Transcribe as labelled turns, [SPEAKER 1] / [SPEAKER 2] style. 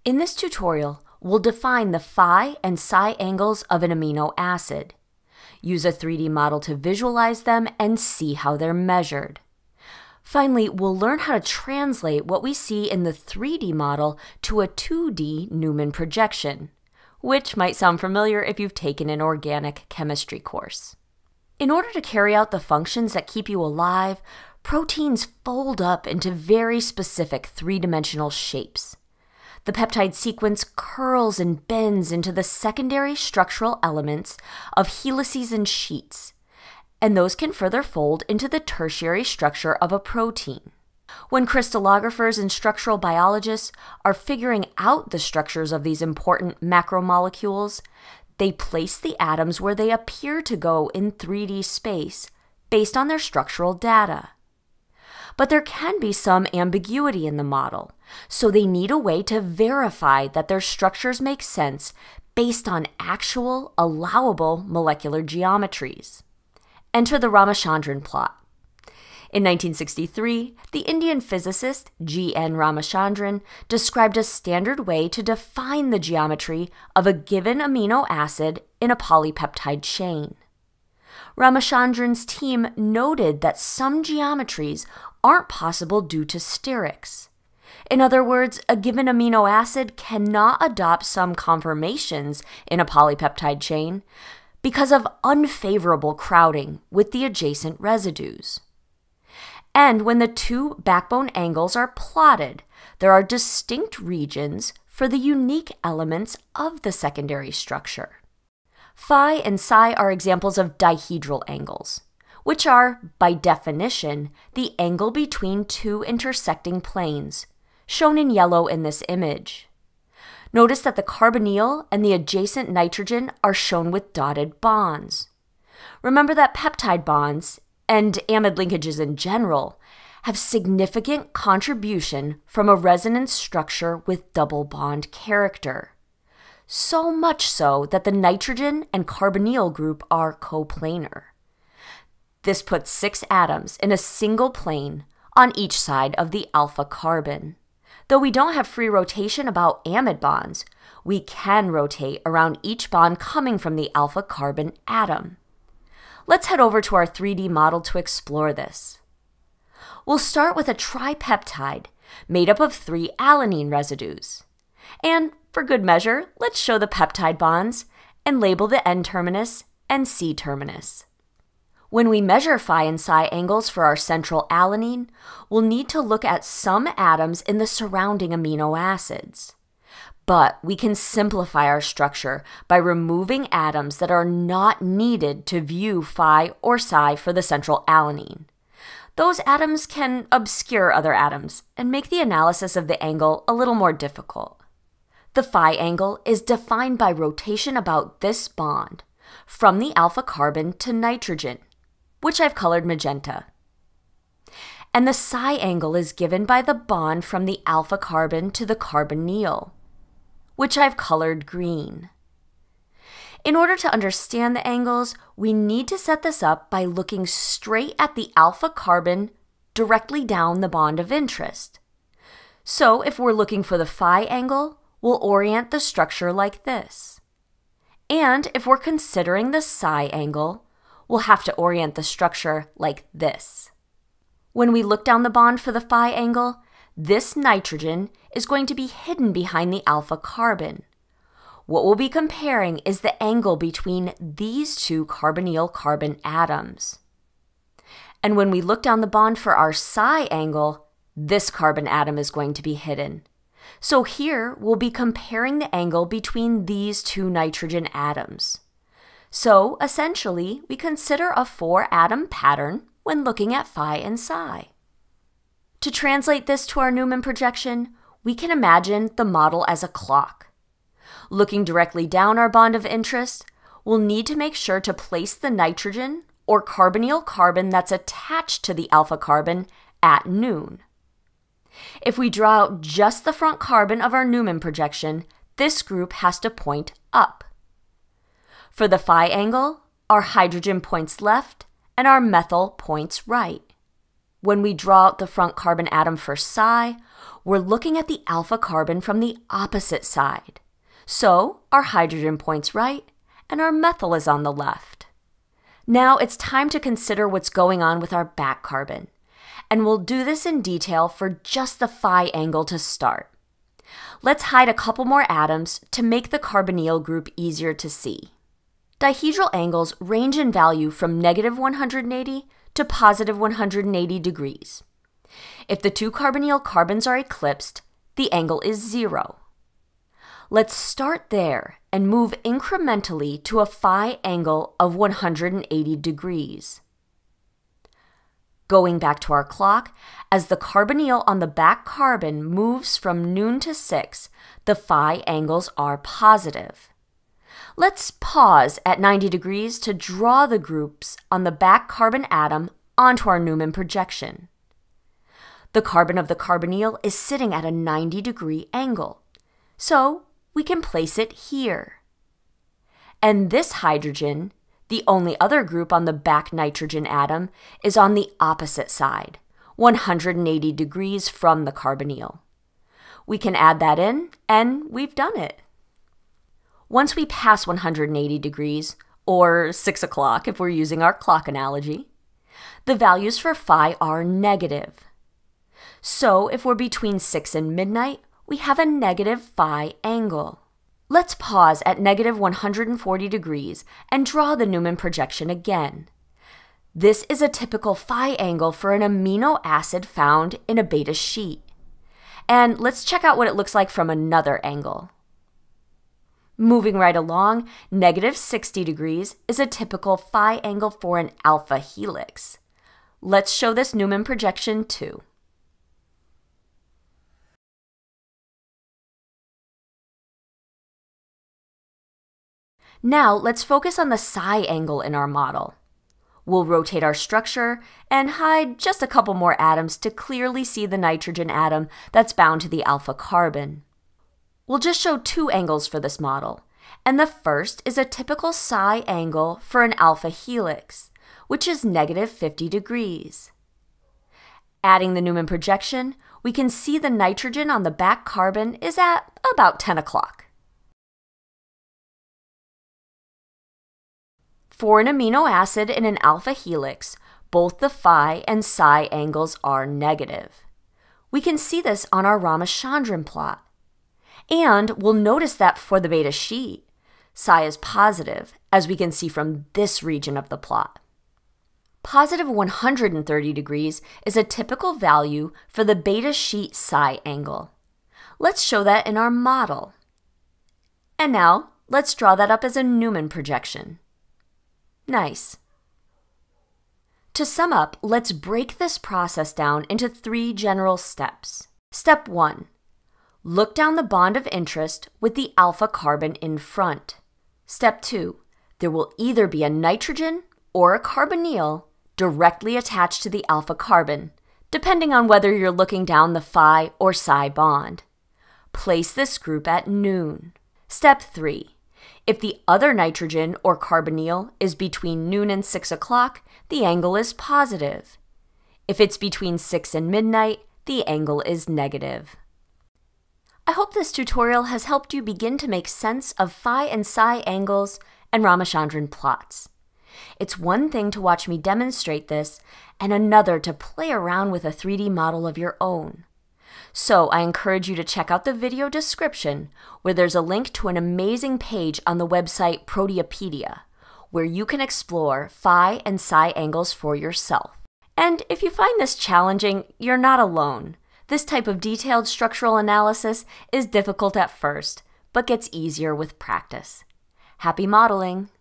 [SPEAKER 1] In this tutorial, we'll define the phi and psi angles of an amino acid, use a 3D model to visualize them, and see how they're measured. Finally, we'll learn how to translate what we see in the 3D model to a 2D Newman projection, which might sound familiar if you've taken an organic chemistry course. In order to carry out the functions that keep you alive, proteins fold up into very specific three-dimensional shapes. The peptide sequence curls and bends into the secondary structural elements of helices and sheets, and those can further fold into the tertiary structure of a protein. When crystallographers and structural biologists are figuring out the structures of these important macromolecules, they place the atoms where they appear to go in 3D space based on their structural data. But there can be some ambiguity in the model, so they need a way to verify that their structures make sense based on actual, allowable molecular geometries. Enter the Ramachandran plot. In 1963, the Indian physicist G.N. Ramachandran described a standard way to define the geometry of a given amino acid in a polypeptide chain. Ramachandran's team noted that some geometries aren't possible due to sterics. In other words, a given amino acid cannot adopt some conformations in a polypeptide chain because of unfavorable crowding with the adjacent residues. And when the two backbone angles are plotted, there are distinct regions for the unique elements of the secondary structure. Phi and psi are examples of dihedral angles, which are, by definition, the angle between two intersecting planes, shown in yellow in this image. Notice that the carbonyl and the adjacent nitrogen are shown with dotted bonds. Remember that peptide bonds, and amide linkages in general, have significant contribution from a resonance structure with double bond character. So much so that the nitrogen and carbonyl group are coplanar. This puts 6 atoms in a single plane on each side of the alpha carbon. Though we don't have free rotation about amide bonds, we can rotate around each bond coming from the alpha carbon atom. Let's head over to our 3D model to explore this. We'll start with a tripeptide made up of 3 alanine residues. And for good measure, let's show the peptide bonds and label the N-terminus and C-terminus. When we measure phi and psi angles for our central alanine, we'll need to look at some atoms in the surrounding amino acids. But we can simplify our structure by removing atoms that are not needed to view phi or psi for the central alanine. Those atoms can obscure other atoms and make the analysis of the angle a little more difficult. The phi angle is defined by rotation about this bond, from the alpha carbon to nitrogen, which I've colored magenta. And the psi angle is given by the bond from the alpha carbon to the carbonyl, which I've colored green. In order to understand the angles, we need to set this up by looking straight at the alpha carbon directly down the bond of interest. So if we're looking for the phi angle, we'll orient the structure like this. And if we're considering the psi angle, we'll have to orient the structure like this. When we look down the bond for the phi angle, this nitrogen is going to be hidden behind the alpha carbon. What we'll be comparing is the angle between these two carbonyl carbon atoms. And when we look down the bond for our psi angle, this carbon atom is going to be hidden. So here we'll be comparing the angle between these two nitrogen atoms. So essentially, we consider a 4-atom pattern when looking at phi and psi. To translate this to our Newman projection, we can imagine the model as a clock. Looking directly down our bond of interest, we'll need to make sure to place the nitrogen or carbonyl carbon that's attached to the alpha carbon at noon. If we draw out just the front carbon of our Newman projection, this group has to point up. For the phi angle, our hydrogen points left and our methyl points right. When we draw out the front carbon atom for psi, we're looking at the alpha carbon from the opposite side. So our hydrogen points right, and our methyl is on the left. Now it's time to consider what's going on with our back carbon, and we'll do this in detail for just the phi angle to start. Let's hide a couple more atoms to make the carbonyl group easier to see. Dihedral angles range in value from -180 to +180 degrees. If the two carbonyl carbons are eclipsed, the angle is 0. Let's start there and move incrementally to a phi angle of 180 degrees. Going back to our clock, as the carbonyl on the back carbon moves from noon to 6, the phi angles are positive. Let's pause at 90 degrees to draw the groups on the back carbon atom onto our Newman projection. The carbon of the carbonyl is sitting at a 90-degree angle, so we can place it here. And this hydrogen, the only other group on the back nitrogen atom, is on the opposite side, 180 degrees from the carbonyl. We can add that in, and we've done it. Once we pass 180 degrees, or 6 o'clock if we're using our clock analogy, the values for phi are negative. So if we're between 6 and midnight, we have a negative phi angle. Let's pause at -140 degrees and draw the Newman projection again. This is a typical phi angle for an amino acid found in a beta sheet. And let's check out what it looks like from another angle. Moving right along, -60 degrees is a typical phi angle for an alpha helix. Let's show this Newman projection too. Now let's focus on the psi angle in our model. We'll rotate our structure and hide just a couple more atoms to clearly see the nitrogen atom that's bound to the alpha carbon. We'll just show two angles for this model, and the first is a typical psi angle for an alpha helix, which is -50 degrees. Adding the Newman projection, we can see the nitrogen on the back carbon is at about 10 o'clock. For an amino acid in an alpha helix, both the phi and psi angles are negative. We can see this on our Ramachandran plot. And we'll notice that for the beta sheet, psi is positive, as we can see from this region of the plot. Positive 130 degrees is a typical value for the beta sheet psi angle. Let's show that in our model. And now, let's draw that up as a Newman projection. Nice. To sum up, let's break this process down into 3 general steps. Step 1. Look down the bond of interest with the alpha carbon in front. Step 2. There will either be a nitrogen or a carbonyl directly attached to the alpha carbon, depending on whether you're looking down the phi or psi bond. Place this group at noon. Step 3. If the other nitrogen or carbonyl is between noon and 6 o'clock, the angle is positive. If it's between 6 and midnight, the angle is negative. I hope this tutorial has helped you begin to make sense of phi and psi angles and Ramachandran plots. It's one thing to watch me demonstrate this, and another to play around with a 3D model of your own. So I encourage you to check out the video description, where there's a link to an amazing page on the website Proteopedia, where you can explore phi and psi angles for yourself. And if you find this challenging, you're not alone. This type of detailed structural analysis is difficult at first, but gets easier with practice. Happy modeling!